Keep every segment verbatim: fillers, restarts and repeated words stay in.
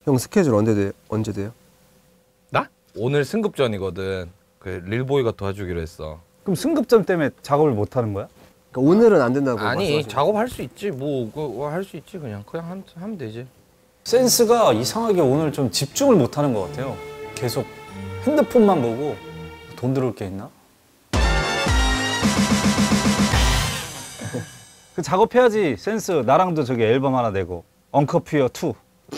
형 스케줄 언제 돼? 언제 돼요? 나? 오늘 승급전이거든. 그 릴보이가 도와주기로 했어. 그럼 승급전 때문에 작업을 못 하는 거야? 그러니까 오늘은 안 된다고. 아니 작업할 수 있지. 뭐 그거 할 수 있지. 그냥 그냥 한, 하면 되지. 센스가 이상하게 오늘 좀 집중을 못 하는 것 같아요. 계속 핸드폰만 보고 돈 들어올 게 있나? 그 작업해야지. 센스 나랑도 저기 앨범 하나 내고 언커피어 투.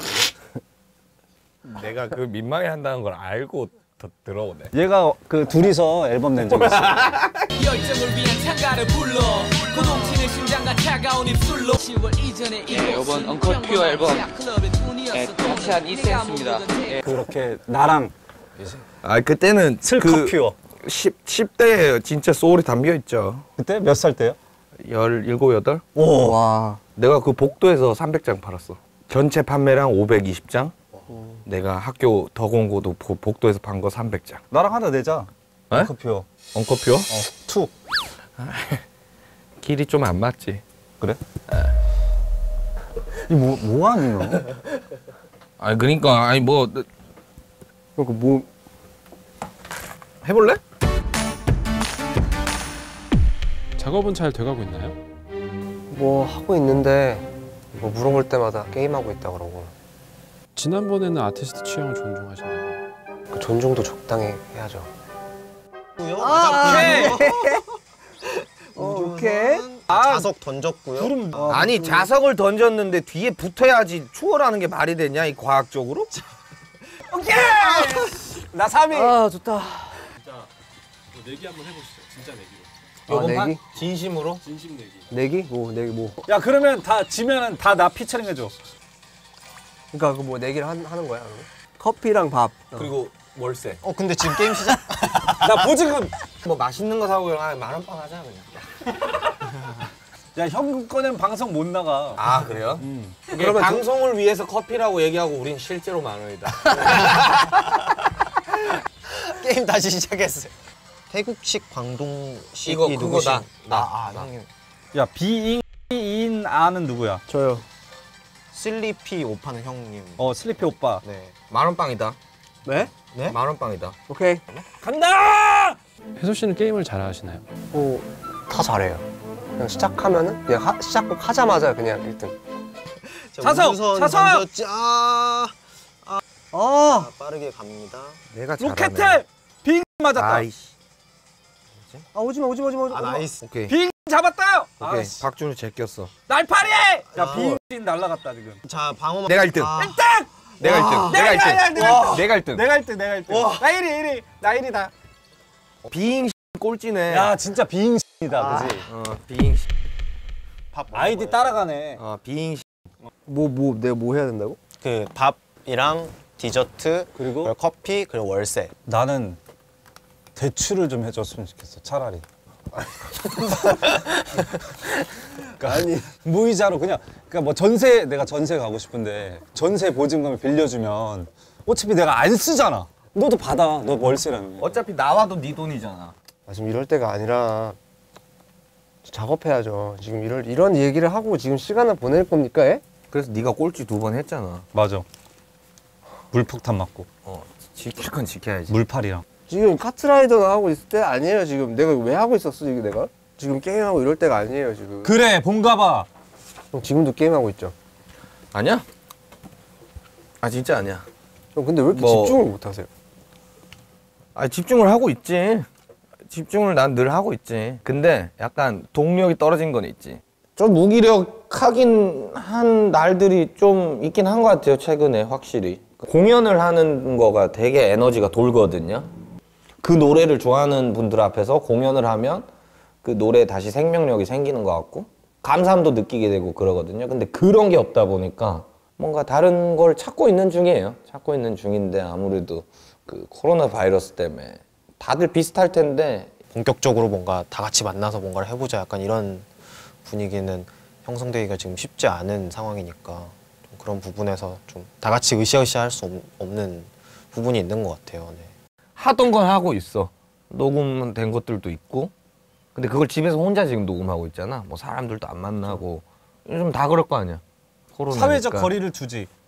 내가 그 민망해 한다는 걸 알고 더 들어오네. 얘가 그 둘이서 앨범 낸 적 있어. 열정을 위한 창가를 불러 고동치는 심장과 차가운 입술로 시월 이전에 네, 이번 언커피어 앨범 네, 같이 한 이 센스입니다. 네. 그렇게 나랑 아 그때는 슬커피어. 그 십 대에 진짜 소울이 담겨 있죠. 그때 몇 살 때요? 열일곱, 여덟? 오. 와. 내가 그 복도에서 삼백 장 팔았어. 전체 판매량 오백이십 장. 내가 학교 더공고도 복도에서 판 거 삼백 장. 나랑 하나 내자. 에? 언커피어. 언커피어? 어, 투. 길이 좀 안 맞지. 그래? 이 뭐, 뭐 하니 너? 아니 그러니까 아니 뭐 그러니까 뭐 해볼래? 작업은 잘 돼가고 있나요? 뭐 하고 있는데 뭐 물어볼 때마다 게임하고 있다 그러고. 지난번에는 아티스트 취향을 존중하신다고. 그 존중도 적당히 해야죠. 아, 오케이. 오케이. 자석 던졌고요. 구름. 어, 아니 자석을 던졌는데 뒤에 붙어야지 추월하는 게 말이 되냐 이 과학적으로? 나 삼 위. 아 좋다. 내기 한번 해보시죠. 진짜 내기로. 아, 내기? 진심으로? 진심 내기. 내기? 뭐 내기 뭐. 야 그러면 다 지면은 다 나 피처링 해줘. 그러니까 그 뭐 내기를 한, 하는 거야. 그러면? 커피랑 밥. 어. 그리고 월세. 어 근데 지금 게임 시작. 나 보증금. 뭐 맛있는 거 사고 그냥 만 원빵 하자 그냥. 야 현금 꺼낸 방송 못 나가. 아 그래요? 음. 그러면 방송을 위해서 커피라고 얘기하고 우린 실제로 만 원이다. 게임 다시 시작했어요. 태국식 광동식 이거 그거 나. 나. 아, 아 나. 형님. 야 비인 인 아는 누구야? 저요. 슬리피 옷 파는 형님. 어 슬리피 오빠. 네. 만 원빵이다. 네? 네? 만 원빵이다. 오케이. 간다! 혜솔 씨는 게임을 잘 하시나요? 뭐 다 잘해요. 그냥 시작하면은 그냥 하, 시작하자마자 그냥 일 등. 사성! 우선 사성! 던졌지. 아, 아. 아, 빠르게 갑니다. 내가 잘하네. 로켓을 빙 맞았다. 아이씨. 아 오지마 오지마 오지마 오지마. 아 나이스. 오케이. 빙 잡았다요. 오케이. 아이씨. 박준우 제꼈어. 날파리! 야 아. 빙 날라갔다 지금. 자 방어만. 내가 일 등. 아, 내가 일 등. 내가 일 등. 내가 내가 일 등. 내가 일 등 내가 일 등. 나 일 위 일 위. 나 일 위다. 비잉 꼴찌네. 야 진짜 빙이다 아. 그지? 어 비잉. 밥 아이디 따라가네. 어 비잉. 뭐 뭐 내가 뭐 해야 된다고? 그 밥이랑 디저트 그리고 그리고 커피 그리고 월세. 나는 대출을 좀 해줬으면 좋겠어 차라리. 그러니까 아니 무이자로 그냥 그러니까 뭐 전세 내가 전세 가고 싶은데 전세 보증금을 빌려주면 어차피 내가 안 쓰잖아. 너도 받아. 너 월세라는 거. 어차피 나와도 네 돈이잖아. 아, 지금 이럴 때가 아니라 작업해야죠. 지금 이럴 이런 얘기를 하고 지금 시간을 보낼 겁니까? 애? 그래서 네가 꼴찌 두 번 했잖아. 맞아. 물폭탄 맞고 어 지킬 건 지켜야지. 물팔이랑. 지금 카트라이더나 하고 있을 때 아니에요. 지금 내가 왜 하고 있었어 이게 내가? 지금 게임하고 이럴 때가 아니에요 지금. 그래 본가봐. 형 지금도 게임하고 있죠. 아니야? 아 진짜 아니야. 형 근데 왜 이렇게 뭐- 집중을 못 하세요? 아 집중을 하고 있지. 집중을 난 늘 하고 있지. 근데 약간 동력이 떨어진 건 있지. 좀 무기력하긴 한 날들이 좀 있긴 한 것 같아요. 최근에 확실히. 공연을 하는 거가 되게 에너지가 돌거든요. 그 노래를 좋아하는 분들 앞에서 공연을 하면 그 노래에 다시 생명력이 생기는 것 같고 감사함도 느끼게 되고 그러거든요. 근데 그런 게 없다 보니까 뭔가 다른 걸 찾고 있는 중이에요. 찾고 있는 중인데 아무래도 그 코로나 바이러스 때문에 다들 비슷할 텐데 본격적으로 뭔가 다 같이 만나서 뭔가를 해보자 약간 이런 분위기는 형성되기가 지금 쉽지 않은 상황이니까 좀 그런 부분에서 좀 다 같이 으쌰으쌰 할 수 없는 부분이 있는 것 같아요. 네. 하던 건 하고 있어. 녹음된 것들도 있고. 근데 그걸 집에서 혼자 지금 녹음하고 있잖아. 뭐 사람들도 안 만나고 요즘 다 그럴 거 아니야. 코로나니까. 사회적 거리를 두지.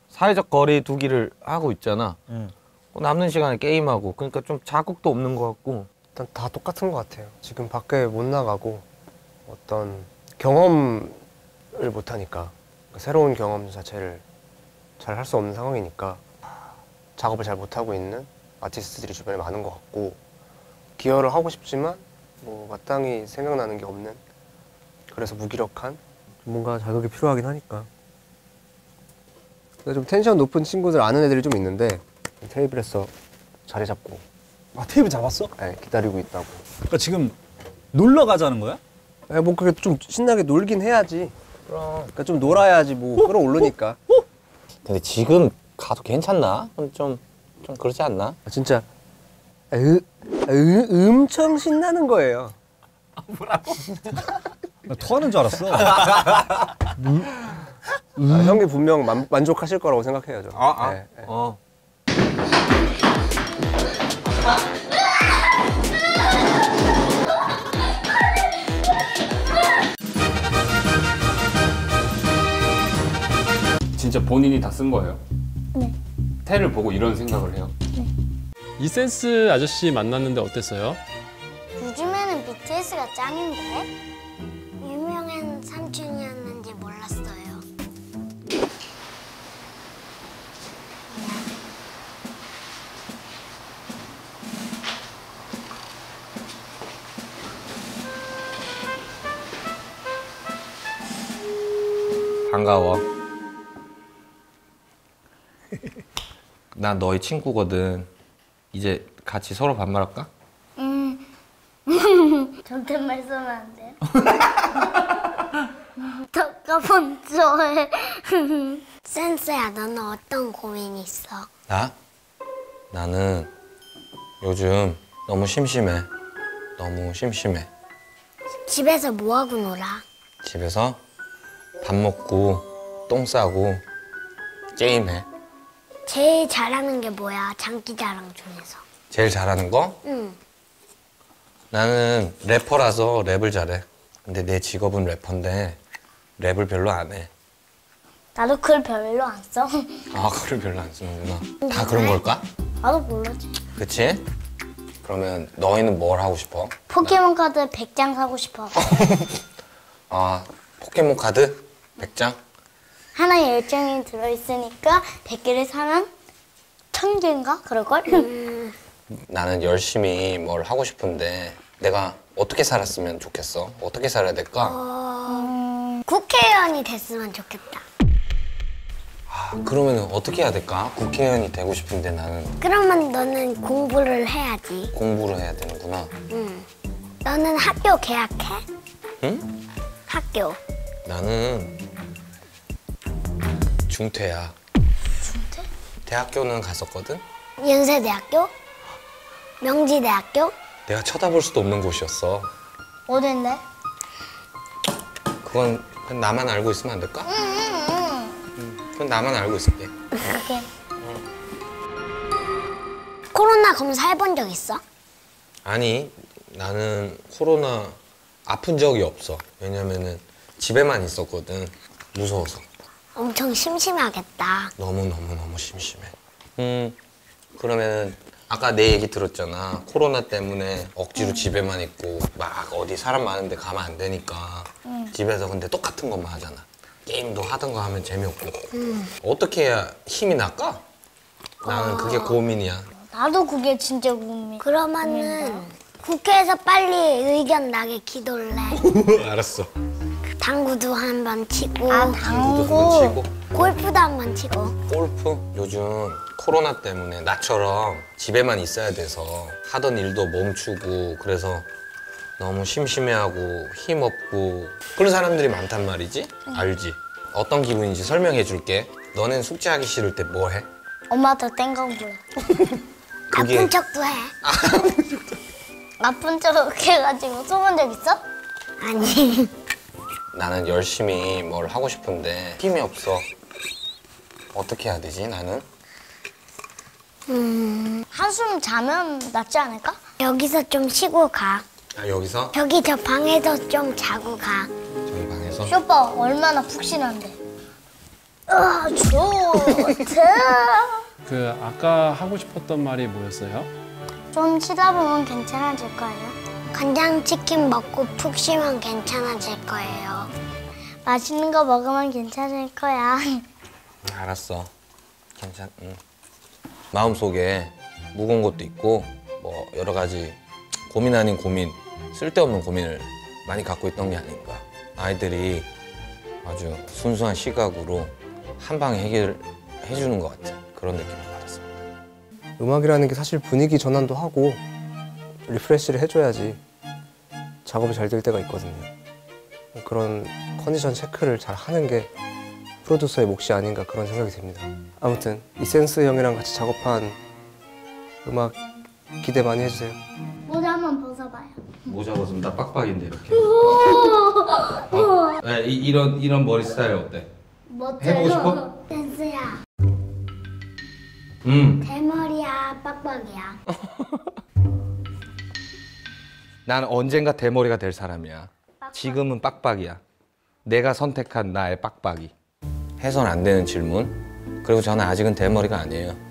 사회적 거리 두기를 하고 있잖아. 응. 남는 시간에 게임하고 그러니까 좀 자극도 없는 것 같고. 일단 다 똑같은 것 같아요. 지금 밖에 못 나가고 어떤 경험을 못 하니까 새로운 경험 자체를 잘 할 수 없는 상황이니까 작업을 잘 못하고 있는 아티스트들이 주변에 많은 것 같고 기여를 하고 싶지만 뭐 마땅히 생각나는 게 없는 그래서 무기력한 뭔가 자극이 필요하긴 하니까 근데 좀 텐션 높은 친구들 아는 애들이 좀 있는데 테이블에서 자리 잡고 아 테이블 잡았어? 네, 기다리고 있다고. 그러니까 지금 놀러 가자는 거야? 네, 뭐 그게 좀 신나게 놀긴 해야지. 그럼. 그러니까 좀 놀아야지 뭐 끌어오르니까. 근데 지금 가도 괜찮나? 좀, 좀 그렇지 않나? 아, 진짜 으, 으, 엄청 신나는 거예요. 나 토하는 줄 알았어. 아, 형이 분명 만, 만족하실 거라고 생각해요. 저. 아, 아. 네, 네. 어. 진짜 본인이 다 쓴 거예요? 네. 태를 보고 이런 생각을 해요? 이센스 아저씨 만났는데 어땠어요? 요즘에는 비티에스가 짱인데? 유명한 삼촌이었는지 몰랐어요. 반가워. 나 너희 친구거든. 이제 같이 서로 반말할까? 음. 존댓말 쓰면 안 돼요? 덕가본 좋아해. 센스야, 너는 어떤 고민이 있어? 나? 나는 요즘 너무 심심해. 너무 심심해. 집에서 뭐하고 놀아? 집에서 밥 먹고 똥 싸고 게임해. 제일 잘하는 게 뭐야? 장기자랑 중에서. 제일 잘하는 거? 응. 나는 래퍼라서 랩을 잘해. 근데 내 직업은 래퍼인데 랩을 별로 안 해. 나도 글 별로 안 써. 아, 글을 별로 안 쓰는구나. 다 그런 걸까? 나도 모르지. 그치? 그러면 너희는 뭘 하고 싶어? 포켓몬 카드 백 장 사고 싶어. 아, 포켓몬 카드? 백 장? 하나에 열 장이 들어있으니까 백 개를 사면 천 개인가? 그럴걸? 음. 나는 열심히 뭘 하고 싶은데 내가 어떻게 살았으면 좋겠어? 어떻게 살아야 될까? 어... 국회의원이 됐으면 좋겠다. 아, 그러면 어떻게 해야 될까? 국회의원이 되고 싶은데 나는 그러면 너는 공부를 해야지. 공부를 해야 되는구나. 응. 너는 학교 개학해? 응? 학교. 나는 중퇴야. 중퇴? 대학교는 갔었거든? 연세대학교? 명지대학교? 내가 쳐다볼 수도 없는 곳이었어. 어딘데? 그건 그냥 나만 알고 있으면 안 될까? 응응응. 응, 그건 나만 알고 있을게. 오케이. 코로나 검사해본 적 있어? 아니, 나는 코로나 아픈 적이 없어. 왜냐면은 집에만 있었거든. 무서워서. 엄청 심심하겠다. 너무너무너무 심심해. 음, 그러면은 아까 내 얘기 들었잖아. 코로나 때문에 억지로 집에만 있고 막 어디 사람 많은데 가면 안 되니까 응. 집에서 근데 똑같은 것만 하잖아. 게임도 하던 거 하면 재미없고. 응. 어떻게 해야 힘이 날까? 나는 그게 고민이야. 나도 그게 진짜 고민. 그러면은 국회에서 빨리 의견 나게 기도를 해. 알았어. 당구도 한번 치고. 아, 당구도 한번 치고. 골프도 한번 치고. 골프? 요즘 코로나 때문에 나처럼 집에만 있어야 돼서 하던 일도 멈추고 그래서 너무 심심해하고 힘없고 그런 사람들이 많단 말이지? 응. 알지? 어떤 기분인지 설명해 줄게. 너넨 숙제하기 싫을 때 뭐 해? 엄마한테 땡깡부려. 그게... 아픈 척도 해. 아픈 척 해가지고 써본 적 있어? 아니. 나는 열심히 뭘 하고 싶은데 힘이 없어. 어떻게 해야 되지, 나는? 음... 한숨 자면 낫지 않을까? 여기서 좀 쉬고 가. 아, 여기서? 저기 저 방에서 좀 자고 가. 저기 방에서? 쇼파 얼마나 푹신한데. 아, 좋다. 그 아까 하고 싶었던 말이 뭐였어요? 좀 쉬다 보면 괜찮아질 거예요. 간장치킨 먹고 푹 쉬면 괜찮아질 거예요. 맛있는 거 먹으면 괜찮을 거야. 알았어. 괜찮. 응. 마음속에 무거운 것도 있고 뭐 여러 가지 고민 아닌 고민, 쓸데없는 고민을 많이 갖고 있던 게 아닌가. 아이들이 아주 순수한 시각으로 한 방에 해결해 주는 것 같은 그런 느낌을 받았습니다. 음악이라는 게 사실 분위기 전환도 하고 리프레시를 해줘야지 작업이 잘 될 때가 있거든요. 그런 컨디션 체크를 잘 하는 게 프로듀서의 몫이 아닌가 그런 생각이 듭니다. 아무튼 이센스 형이랑 같이 작업한 음악 기대 많이 해주세요. 모자 한번 벗어봐요. 모자 벗으면 나 빡빡인데 이렇게. 어? 네, 이, 이런 이런 머리 스타일 어때? 멋져요. 해보고 싶어? 센스야. 음. 대머리야, 빡빡이야. 난 언젠가 대머리가 될 사람이야. 지금은 빡빡이야. 내가 선택한 나의 빡빡이. 해선 안 되는 질문. 그리고 저는 아직은 대머리가 아니에요.